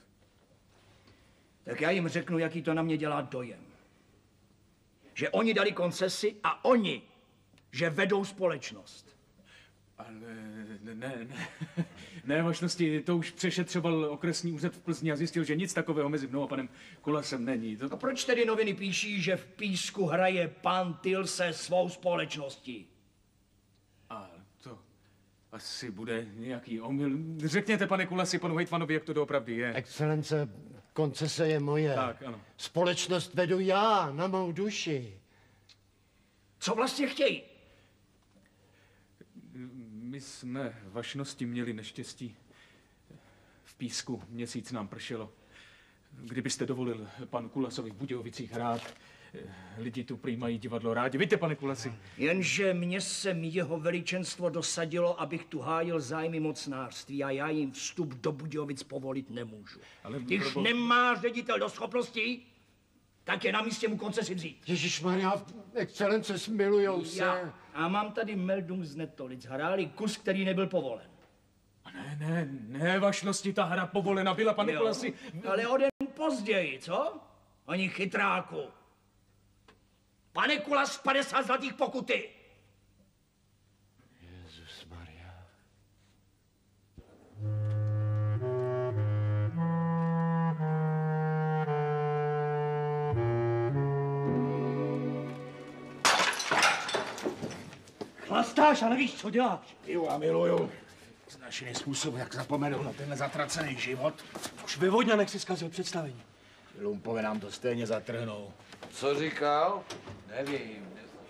Tak já jim řeknu, jaký to na mě dělá dojem. Že oni dali koncesi a oni, že vedou společnost. Ale ne, ne, ne, ne, vašnosti, to už přešetřoval okresní úřad v Plzni a zjistil, že nic takového mezi mnou a panem Kulasem není. To... A proč tedy noviny píší, že v Písku hraje pan Tyl se svou společností? A to asi bude nějaký omyl. Řekněte, pane Kulasi, panu hejtmanovi, jak to doopravdy je. Excelence, koncese je moje. Tak, ano. Společnost vedu já, na mou duši. Co vlastně chtějí? My jsme vašnosti měli neštěstí. V Písku měsíc nám pršelo. Kdybyste dovolil panu Kulasovi v Budějovicích hrát, lidi tu prý mají divadlo rádi. Víte, pane Kulasi? Jenže mě se mi jeho veličenstvo dosadilo, abych tu hájil zájmy mocnářství a já jim vstup do Budějovic povolit nemůžu. Ale Když probo... nemá ředitel do schopností, tak je na místě mu koncesi vzít. Ježišmarja, excelence, smilujou se. Já. A mám tady Meldung z Netolic. Hráli kus, který nebyl povolen. Ne, ne, ne, vašnosti, ta hra povolena byla, pane Kulasi. Ale o den později, co? Oni chytráku. Pane Kulas, padesát zlatých pokuty. Jezus Maria. chlastáš a nevíš, co děláš. Piju a miluju. Značený způsob, jak zapomenout na tenhle zatracený život. Už ve Vodňanech si zkazil představení. Lumpovi nám to stejně zatrhnou. Co říkal? Nevím.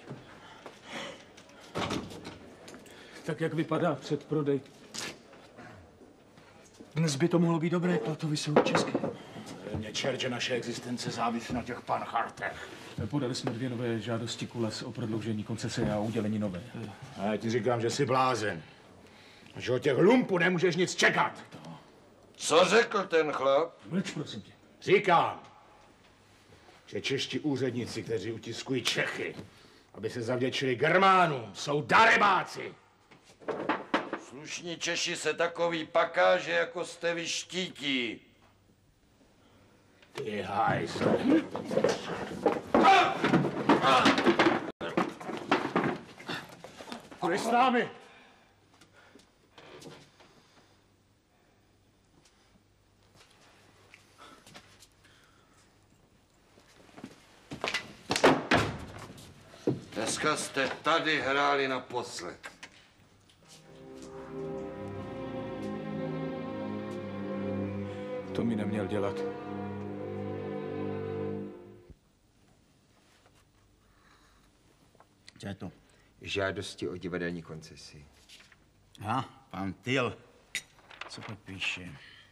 Tak jak vypadá předprodej? Dnes by to mohlo být dobré, platovy jsou české. Mě čert, že naše existence závisí na těch panchartech. Podali jsme dvě nové žádosti Kules o prodloužení koncese a udělení nové. A já ti říkám, že jsi blázen. A že od těch lumpů nemůžeš nic čekat. Co řekl ten chlap? Mlč, prosím tě. Říkám, že čeští úředníci, kteří utiskují Čechy, aby se zavděčili Germánům, jsou darebáci. Slušní Češi se takový pakáže, jako jste vy štítí. Ty hajzle. Půjdeš s námi. Dneska jste tady hráli naposled. To mi neměl dělat. Co je to? Žádosti o divadelní koncesi. A, pan Tyl. Co to píše?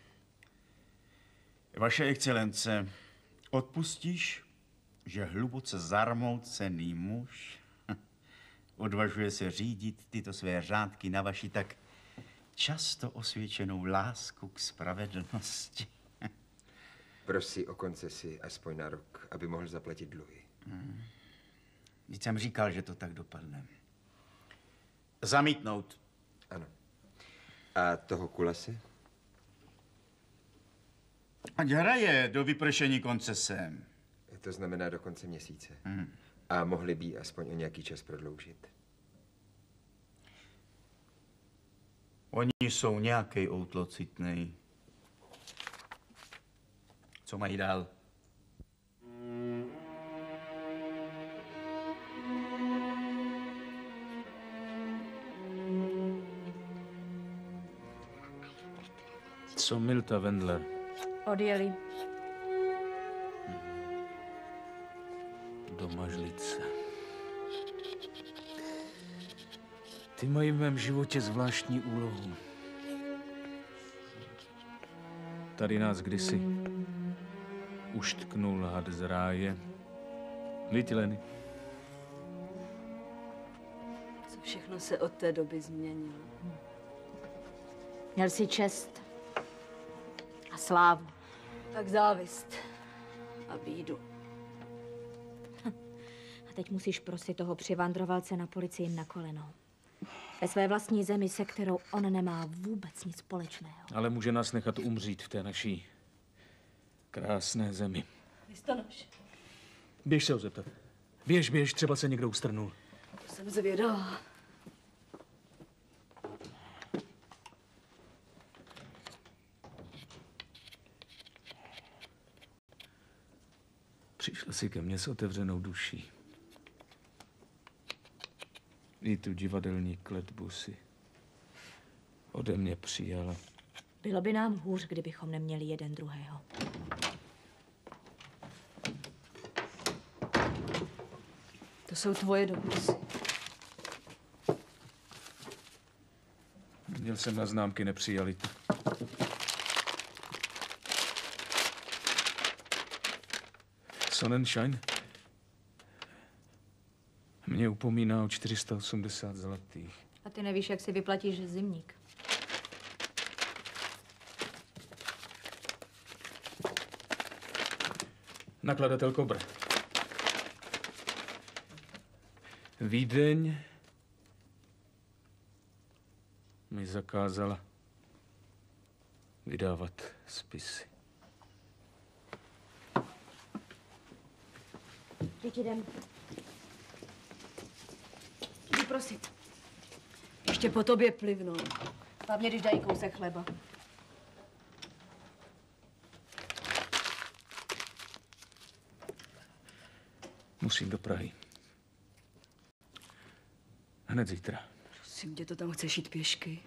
Vaše excelence, odpustíš, že hluboce zarmoucený muž odvažuje se řídit tyto své řádky na vaši tak často osvědčenou lásku k spravedlnosti. Prosí o koncesi aspoň na rok, aby mohl zaplatit dluhy. Hmm. Vždyť jsem říkal, že to tak dopadne. Zamítnout. Ano. A toho Kulase? Ať hraje do vypršení koncese. To znamená do konce měsíce. Hmm. A mohli by aspoň o nějaký čas prodloužit. Oni jsou nějaký outlocitnej. Co mají dál? Co Milta Wendler? Odjeli. Do Mažlice. Ty mají v mém životě zvláštní úlohu. Tady nás kdysi uštknul had z ráje. Viď, Leny? Co všechno se od té doby změnilo. Měl jsi čest a slávu. Tak závist a bídu. A teď musíš prosit toho přivandrovalce na policii na koleno. Ve své vlastní zemi, se kterou on nemá vůbec nic společného. Ale může nás nechat umřít v té naší krásné zemi. Listonoš. Běž se ho zeptat. Běž, běž, třeba se někdo ustrnul. To jsem zvědavá. Přišla si ke mně s otevřenou duší. I tu divadelní kletbu si ode mě přijala. Bylo by nám hůř, kdybychom neměli jeden druhého. To jsou tvoje dopisy. Měl jsem na známky, nepřijali to. Sonnenschein mě upomíná o čtyři sta osmdesát zlatých. A ty nevíš, jak si vyplatíš zimník. Nakladatel Kobr. Vídeň mi zakázala vydávat spisy. Teď jdem. Jdu prosit. Ještě po tobě plivnou. Hlavně, když dají kousek chleba. Musím do Prahy. Hned zítra. Prosím tě, to tam chceš jít pěšky?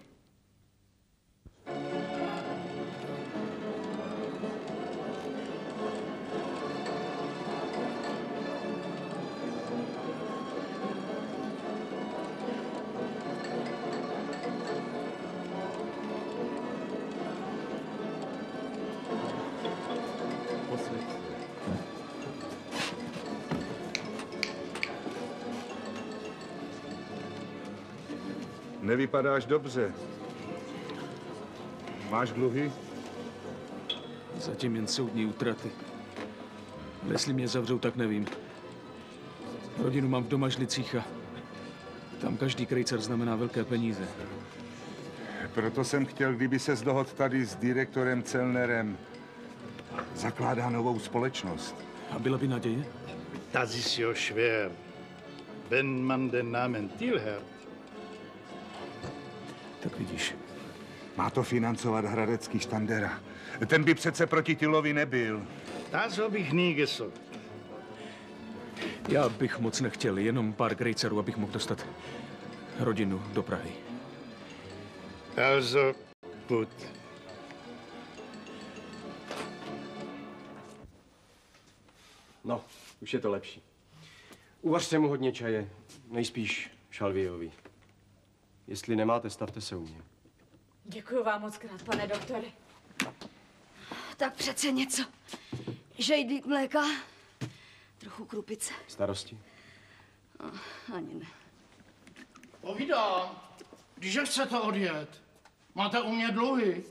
Nevypadáš dobře. Máš dluhy? Zatím jen soudní útraty. Jestli mě zavřou, tak nevím. Rodinu mám v Domažlicích a tam každý krejcar znamená velké peníze. Proto jsem chtěl, kdyby se dohodl tady s direktorem Celnerem. Zakládá novou společnost. A byla by naděje? Das ist ja schwer. Wenn man den Namen Till hört. Tak vidíš. Má to financovat hradecký Štandera. Ten by přece proti Tylovi nebyl. Das hab ich nie gesagt. Já bych moc nechtěl, jenom pár krejcarů, abych mohl dostat rodinu do Prahy. Also, gut. No, už je to lepší. Uvařte mu hodně čaje, nejspíš šalvějový. Jestli nemáte, stavte se u mě. Děkuji vám moc krát, pane doktore. Tak přece něco. Žejdlík mléka, trochu krupice. Starosti? No, ani ne. Povídám, když chcete odjet, máte u mě dluhy.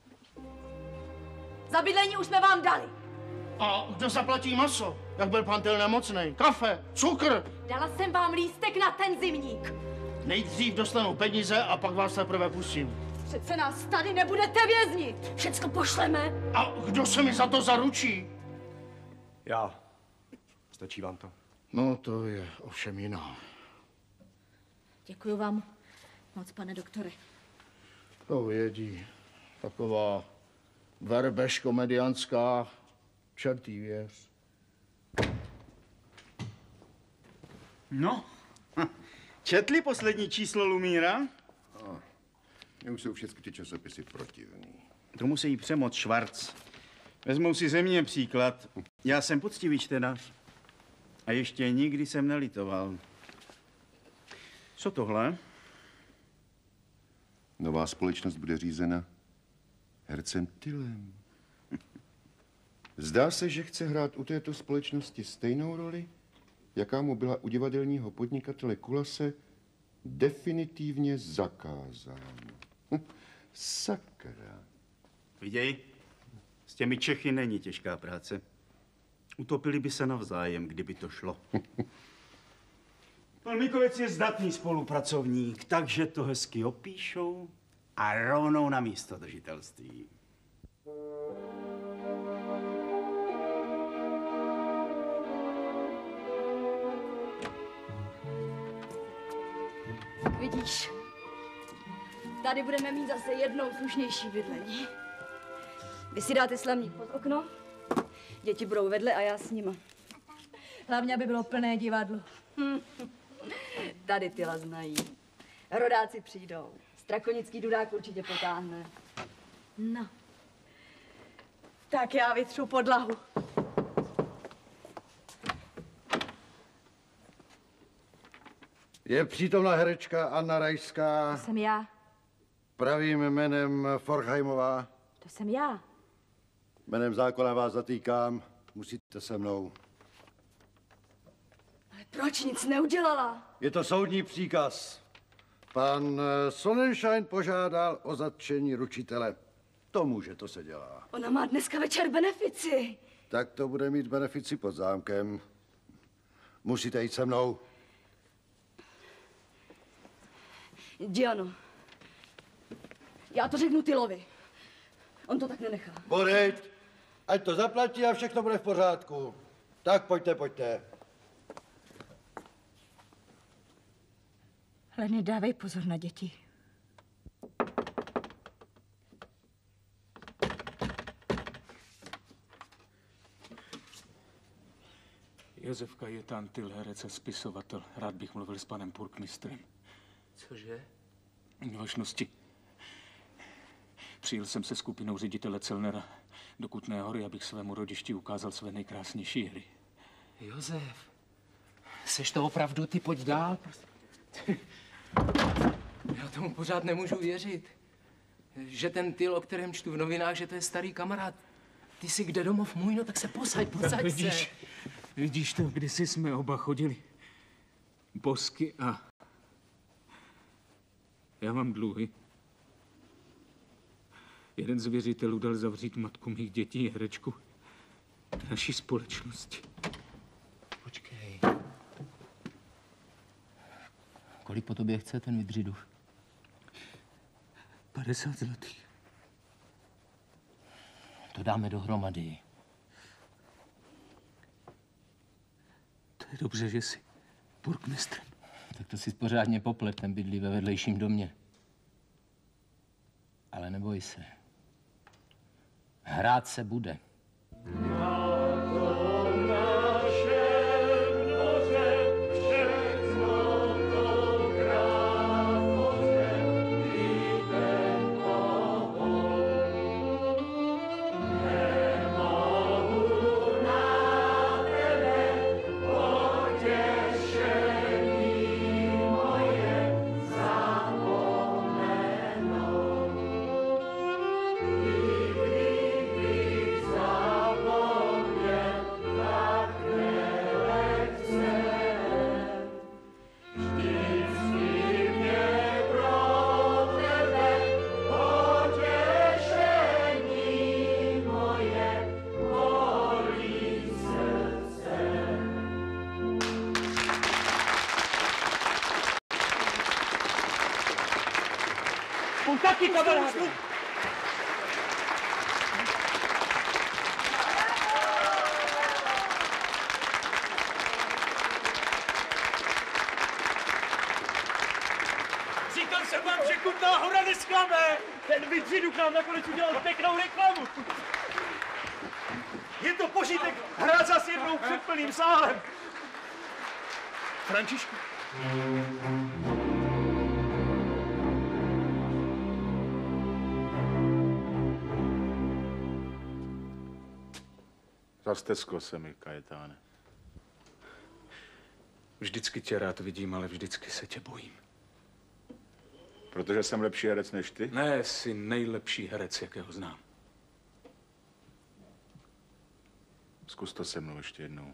Za bydlení už jsme vám dali. A kdo zaplatí maso, jak byl pan Tyl nemocnej? Kafe, cukr. Dala jsem vám lístek na ten zimník. Nejdřív dostanu peníze a pak vás teprve pustím. Přece nás tady nebudete věznit. Všecko pošleme. A kdo se mi za to zaručí? Já. Stačí vám to? No, to je ovšem jiná. Děkuji vám moc, pane doktore. To vědí. Taková verbež komedianská, čertý věř. No, četli poslední číslo Lumíra? No, mě už jsou všechny ty časopisy protivný. To musí přemoc Švarc. Vezmou si ze mě příklad. Já jsem poctivý čtenář. A ještě nikdy jsem nelitoval. Co tohle? Nová společnost bude řízena hercem Tylem. Zdá se, že chce hrát u této společnosti stejnou roli, jaká mu byla u divadelního podnikatele Kulase definitivně zakázána. Hm, sakra. Viděj, s těmi Čechy není těžká práce. Utopili by se navzájem, kdyby to šlo. Pan Mikovec je zdatný spolupracovník, takže to hezky opíšou a rovnou na místo držitelství. Vidíš, tady budeme mít zase jednou slušnější bydlení. Vy si dáte slamník pod okno, děti budou vedle a já s nima. Hlavně, aby bylo plné divadlo. Hm. Tady Tyla znají. Rodáci přijdou. Strakonický dudák určitě potáhne. No. Tak já vytřu podlahu. Je přítomna herečka Anna Rajská. To jsem já. Pravým jménem Forchheimová. To jsem já. Jménem zákona vás zatýkám. Musíte se mnou. Ale proč nic neudělala? Je to soudní příkaz. Pan Sonnenschein požádal o zatčení ručitele. To může, to se dělá. Ona má dneska večer benefici. Tak to bude mít benefici pod zámkem. Musíte jít se mnou. Diano, já to řeknu Tylovi. On to tak nenechá. Bodejť, ať to zaplatí a všechno bude v pořádku. Tak pojďte, pojďte. Leny, dávej pozor na děti. Josef Kajetán Tyl, herec a spisovatel. Rád bych mluvil s panem purkmistrem. Cože? Vašnosti, přijel jsem se skupinou ředitele Celnera do Kutné Hory, abych svému rodišti ukázal své nejkrásnější hry. Josef, seš to opravdu ty, pojď dál. Já tomu pořád nemůžu věřit. Že ten Tyl, o kterém čtu v novinách, že to je starý kamarád. Ty jsi kde domov můj, no tak se posaď, posaď se. Vidíš, vidíš to, kdysi jsme oba chodili bosky a já mám dluhy. Jeden z věřitelů dal zavřít matku mých dětí, herečku naší společnosti. Počkej. Kolik po tobě chce ten Vydřidův? padesát zlatých. To dáme dohromady. To je dobře, že jsi burkmistrem. Tak to si pořádně poplet, ten bydlí ve vedlejším domě. Ale neboj se. Hrát se bude. Taky, kamaráde! Říkal jsem vám, že Kutná Hora nesklame! Ten Vydřidův nám nakonec udělal pěknou reklamu. Je to požitek hrát zas jednou před plným sálem. Františku. Zastesklo se mi, Kajetáne. Vždycky tě rád vidím, ale vždycky se tě bojím. Protože jsem lepší herec než ty? Ne, jsi nejlepší herec, jakého znám. Zkus to se mnou ještě jednou.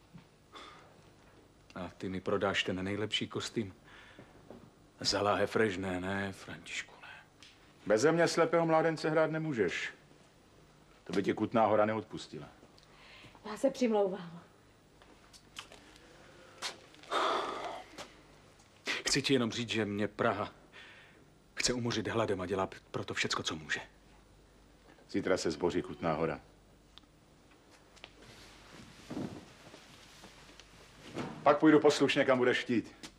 A ty mi prodáš ten nejlepší kostým. Za láhev režné, ne, Františku, ne. Beze mě slepého mládence hrát nemůžeš. To by ti Kutná Hora neodpustila. Já se přimlouvám. Chci ti jenom říct, že mě Praha chce umořit hladem a dělá proto všecko, co může. Zítra se zboří Kutná Hora. Pak půjdu poslušně, kam budeš chtít.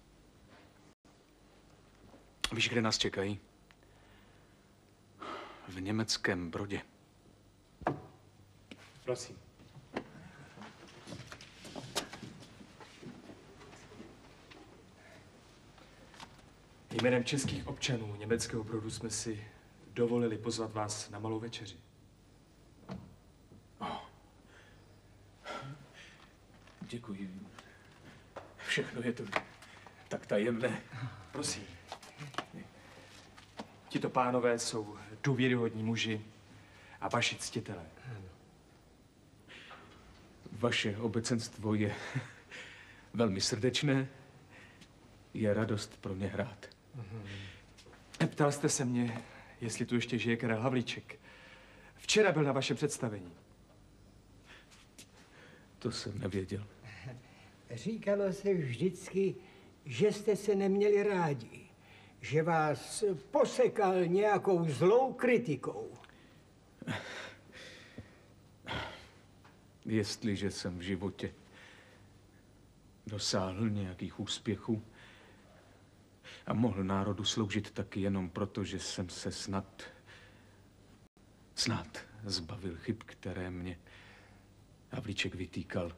Víš, kde nás čekají? V německém Brodě. Prosím. Jménem českých občanů německého Brodu jsme si dovolili pozvat vás na malou večeři. Oh. Děkuji. Všechno je to tak tajemné. Prosím. Tito pánové jsou důvěryhodní muži a vaši ctitelé. Vaše obecenstvo je velmi srdečné. Je radost pro mě hrát. Ptal jste se mě, jestli tu ještě žije Karel Havlíček. Včera byl na vaše představení. To jsem nevěděl. Říkalo se vždycky, že jste se neměli rádi. Že vás posekal nějakou zlou kritikou. Jestliže jsem v životě dosáhl nějakých úspěchů a mohl národu sloužit taky jenom proto, že jsem se snad, snad zbavil chyb, které mě Havlíček vytýkal.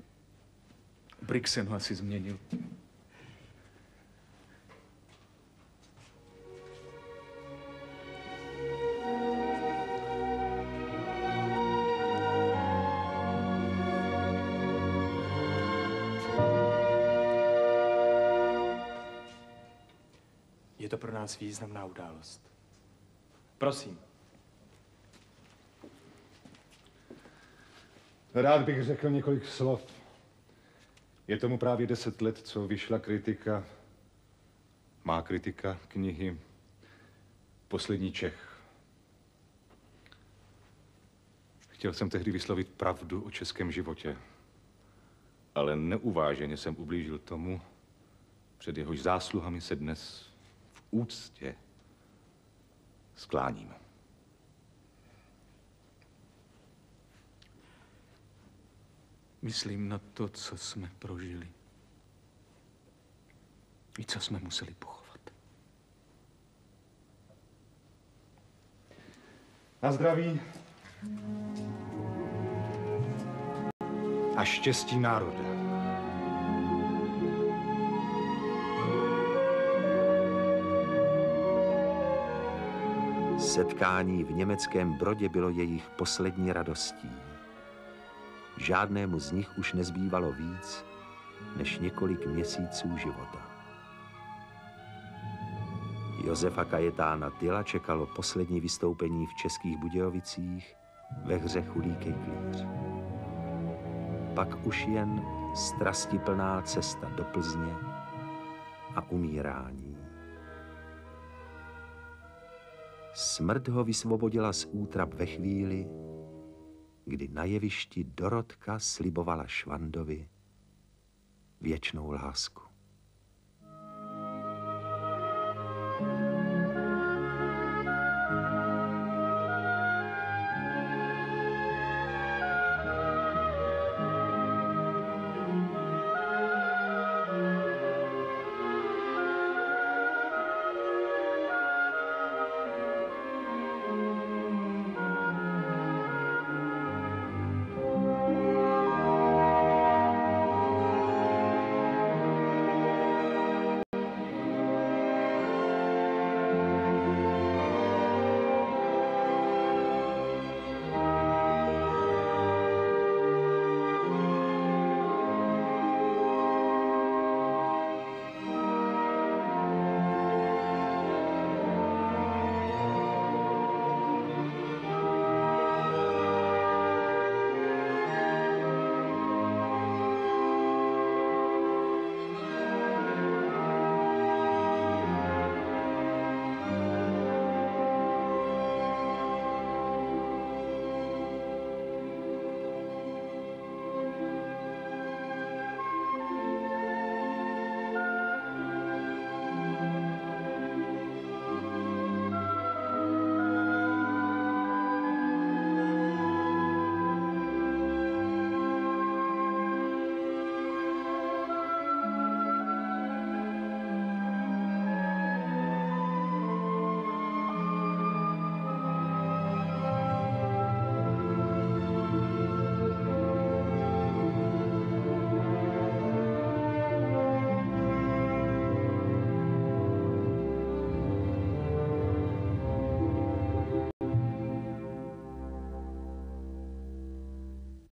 Brixen ho asi změnil. Je to pro nás významná událost. Prosím. Rád bych řekl několik slov. Je tomu právě deset let, co vyšla kritika, má kritika knihy Poslední Čech. Chtěl jsem tehdy vyslovit pravdu o českém životě, ale neuváženě jsem ublížil tomu, před jehož zásluhami se dnes v úctě skláním. Myslím na to, co jsme prožili. I co jsme museli pochovat. Na zdraví a štěstí národa. Setkání v německém Brodě bylo jejich poslední radostí. Žádnému z nich už nezbývalo víc než několik měsíců života. Josefa Kajetána Tyla čekalo poslední vystoupení v Českých Budějovicích ve hře Chudý kejklíř. Pak už jen strastiplná cesta do Plzně a umírání. Smrt ho vysvobodila z útrap ve chvíli, kdy na jevišti Dorotka slibovala Švandovi věčnou lásku.